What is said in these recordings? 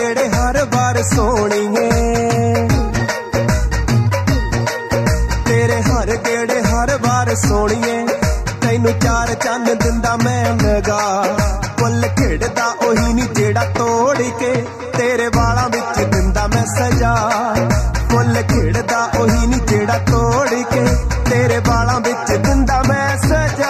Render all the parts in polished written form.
गेड़े हर बार सोनिए, तेरे हर गेड़े हर बार सोनिए। तैनू चार चन्न दिंदा मैं नगा, फुल खिड़दा ओही नी जेड़ा तोड़ के तेरे वालां विच दिंदा मैं सजा। फुल खिड़दा ओही नी जेड़ा तोड़ के तेरे वालां विच दिंदा मैं सजा।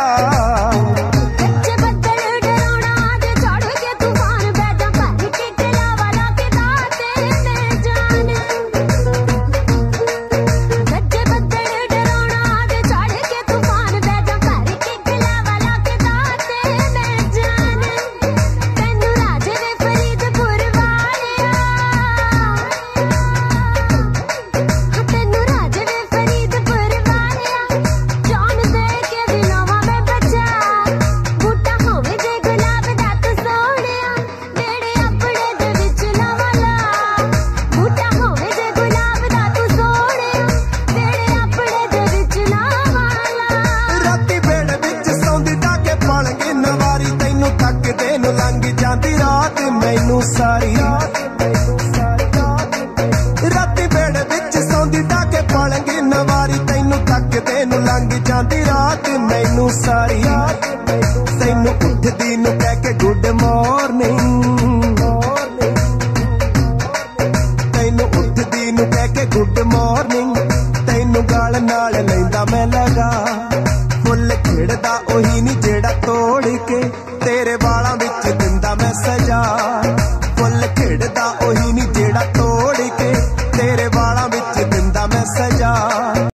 मैनू सारी राती बेड़े विच सौंदी डाके पालंगी नवारी, तैनू तकदे नू लंघ जांदी रात मैनू सारी। तैनू उठदी नू कह के गुड मॉर्निंग, तैनू उठदी नू कह के गुड मॉर्निंग। तैनू गाल नाल लैंदा मैं लगा, फुल खिड़दा ओही नी जेड़ा तोड़ के तेरे वालां विच दिंदा मैं सजा। फुल खिड़दा ओही नी जेड़ा तोड़ के तेरे वालां विच दिंदा मैं सजा।